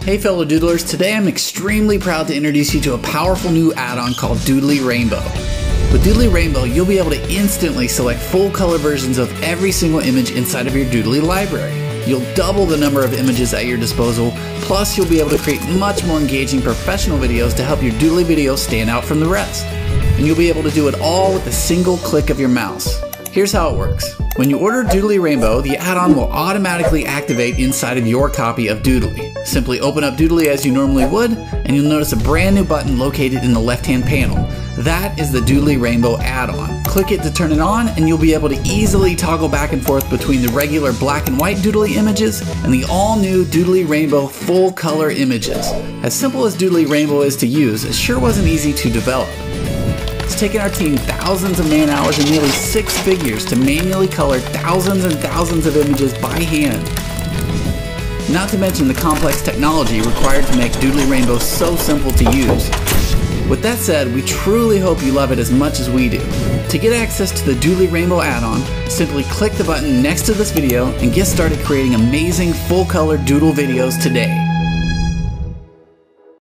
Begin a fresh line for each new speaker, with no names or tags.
Hey fellow doodlers, today I'm extremely proud to introduce you to a powerful new add-on called Doodly Rainbow. With Doodly Rainbow, you'll be able to instantly select full color versions of every single image inside of your Doodly library. You'll double the number of images at your disposal, plus you'll be able to create much more engaging professional videos to help your Doodly videos stand out from the rest. And you'll be able to do it all with a single click of your mouse. Here's how it works. When you order Doodly Rainbow, the add-on will automatically activate inside of your copy of Doodly. Simply open up Doodly as you normally would, and you'll notice a brand new button located in the left-hand panel. That is the Doodly Rainbow add-on. Click it to turn it on, and you'll be able to easily toggle back and forth between the regular black and white Doodly images and the all-new Doodly Rainbow full-color images. As simple as Doodly Rainbow is to use, it sure wasn't easy to develop. It's taken our team thousands of man hours and nearly 6 figures to manually color thousands and thousands of images by hand. Not to mention the complex technology required to make Doodly Rainbow so simple to use. With that said, we truly hope you love it as much as we do. To get access to the Doodly Rainbow add-on, simply click the button next to this video and get started creating amazing full-color doodle videos today.